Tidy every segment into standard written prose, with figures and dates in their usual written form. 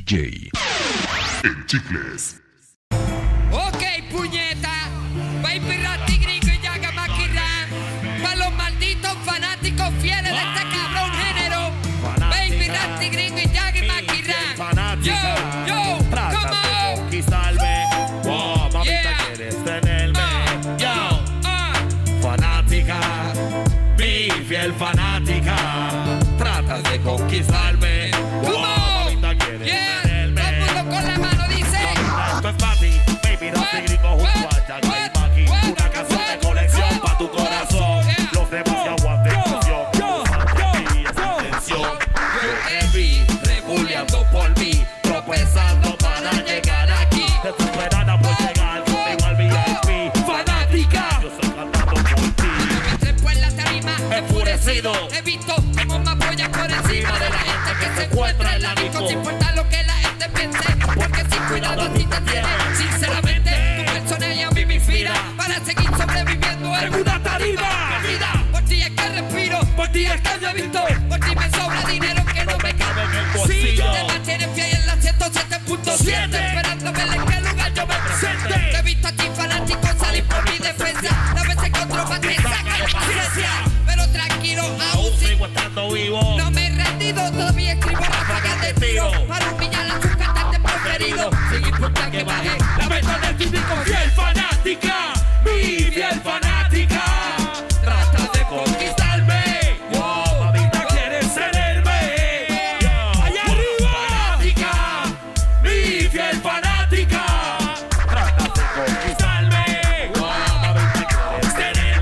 DJ. En Chicles. Ok, puñeta. Baby Rati, Gringo y Yaga Maquirán. Para los malditos fanáticos fieles de este cabrón género. Baby Rati, Gringo y Yaga Maquirán. Yo, come on. Conquistarme. Wow, mamita, quieres tenerme. Yo, fanática, mi fiel fanática. Tratas de conquistarme. Wow, mamita, quieres tenerme. Todo el mundo con la mano dice. Esto es para ti, baby, no te gringo junto a Yaga y Maki. Una canción de colección pa' tu corazón. Los demás que aguanten presión. Y esa tensión. Yo te vi regulando por mí, tropezando para llegar aquí. Desesperada por llegar conmigo al VIP. Fanática, yo estoy cantando por ti. Me trepo en la tarima, Enfurecido, he visto cómo me apoyas por encima de la gente que se encuentra en la disco. Sin importar lo que la gente piense, porque sin cuidado a ti te tiene. Sinceramente, tu personaje a mí me inspira para seguir sobreviviendo en una tarima. Por ti es que respiro, por ti es que yo he visto, por ti me sobra dinero que no me cabe en el bolsillo. Te mantienes fiel en la 107.7, esperando ver en qué lugar yo me presente. Te he visto a ti fanático salir por mi defensa, las veces que otros van te sacan paciencia. Pero tranquilo, aún sigo estando vivo. no me he rendido, todavía escribo ráfagas de tiro para humillar a sus cantantes preferidos. Sin importar que baje La venta del típico fiel fanática, mi fiel fanática. Trata de conquistarme. Wow, mamita, quieres tenerme. Allá arriba. Fanática, mi fiel fanática. Trata de conquistarme. Wow, mamita, quieres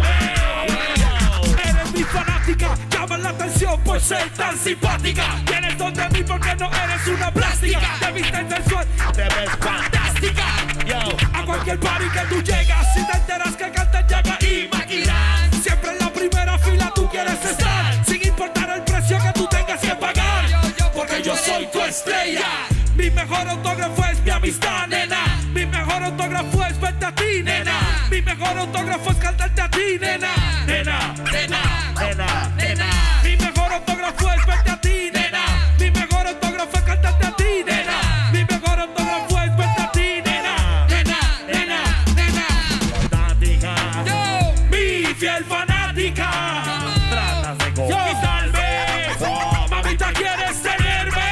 tenerme. Eres mi fanática, llama la atención por ser tan simpática. Tienes don de mí porque no eres una plástica. Te viste sensual, te ves fantástica. A cualquier party que tú llegas, si te enteras que cantan Yaga y Maquirán, siempre en la primera fila tú quieres estar, sin importar el precio que tú tengas que pagar, porque yo soy tu estrella. Mi mejor autógrafo es mi amistad, nena. Mi mejor autógrafo es verte a ti, nena. Mi mejor autógrafo es cantarte a ti, nena. Nena, nena, nena, nena. Mi mejor autógrafo es verte a ti, nena. Mi mejor autógrafo es cantarte a ti, nena. Mi mejor autógrafo es verte a ti, nena. Nena, nena, nena. Fanática, mi fiel fanática. Tratas de conquistarme. Oh, mamita, quieres tenerme.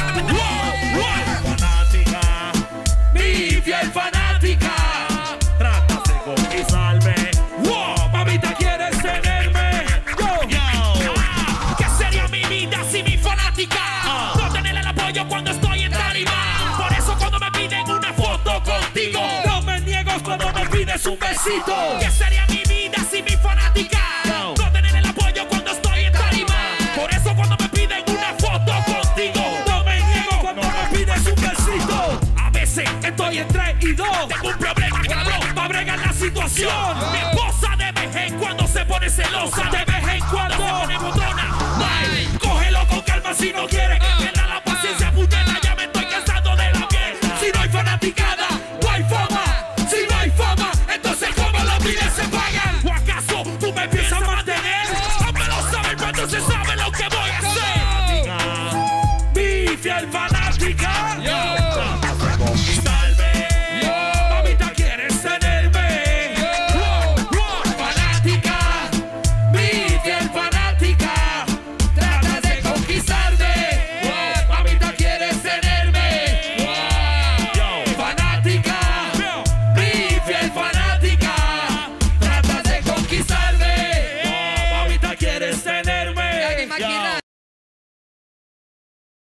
Fanática, mi fiel fanática. Tratas de conquistarme. Wow, mamita, quieres tenerme. ¿Qué sería mi vida sin mi fanática? No tener el apoyo cuando estoy en tarima. Por eso cuando me piden una foto contigo, no me niego cuando me pides un besito. ¿Qué sería mi vida sin mi fanática? No tener el apoyo cuando estoy en tarima. Por eso cuando me piden una foto contigo, no me niego cuando me pides un besito. A veces estoy en 3 y 2. Tengo un problema, cabrón, para bregar la situación. Mi esposa de vez en cuando se pone celosa, de vez en cuando se pone botona. Ay, cógelo con calma si no quiere que pierda la paciencia, puñeta, ya me estoy cansando de la piel. Si no hay fanaticada, no hay fama. Si no hay fama, entonces ¿cómo los biles se pagan? ¿O acaso tú me piensas mantener? No me lo saben, pero entonces saben lo que voy a hacer. Mi fiel fanática.